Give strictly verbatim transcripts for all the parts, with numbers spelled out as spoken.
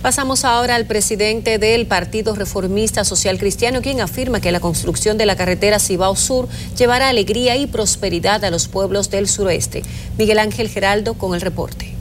Pasamos ahora al presidente del Partido Reformista Social Cristiano, quien afirma que la construcción de la carretera Cibao Sur llevará alegría y prosperidad a los pueblos del suroeste. Miguel Ángel Geraldo con el reporte.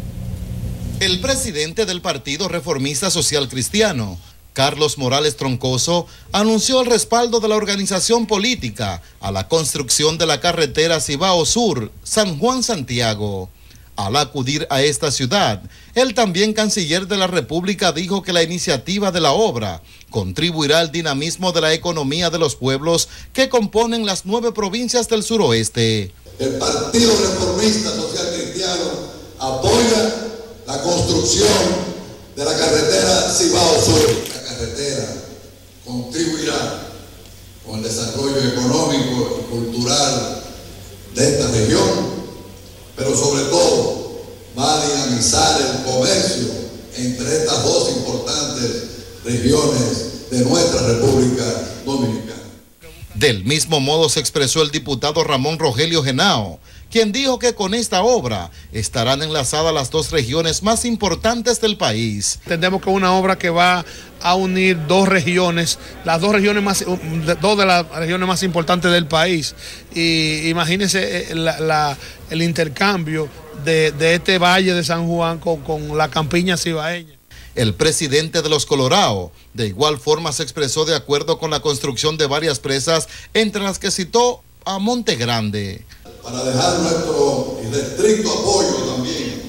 El presidente del Partido Reformista Social Cristiano, Carlos Morales Troncoso, anunció el respaldo de la organización política a la construcción de la carretera Cibao Sur, San Juan-Santiago. Al acudir a esta ciudad, el también canciller de la República dijo que la iniciativa de la obra contribuirá al dinamismo de la economía de los pueblos que componen las nueve provincias del suroeste. El Partido Reformista Social Cristiano apoya la construcción de la carretera Cibao Sur. La carretera contribuirá con el desarrollo económico y cultural de esta región, pero sobre todo va a dinamizar el comercio entre estas dos importantes regiones de nuestra República Dominicana. Del mismo modo se expresó el diputado Ramón Rogelio Genao, quien dijo que con esta obra estarán enlazadas las dos regiones más importantes del país. Entendemos que es una obra que va a unir dos regiones, las dos regiones más, dos de las regiones más importantes del país. Y imagínense la, la, el intercambio de, de este valle de San Juan con, con la campiña cibaeña. El presidente de los Colorado de igual forma se expresó de acuerdo con la construcción de varias presas, entre las que citó a Monte Grande. Para dejar nuestro irrestricto apoyo también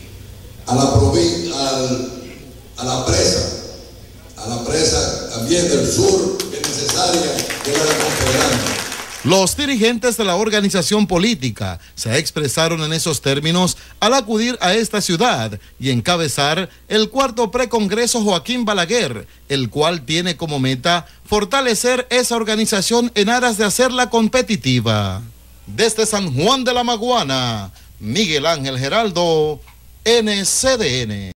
a la provincia, a la presa, a la presa también del sur, que es necesaria, que es la de Monte Grande. Los dirigentes de la organización política se expresaron en esos términos al acudir a esta ciudad y encabezar el cuarto precongreso Joaquín Balaguer, el cual tiene como meta fortalecer esa organización en aras de hacerla competitiva. Desde San Juan de la Maguana, Miguel Ángel Geraldo, N C D N.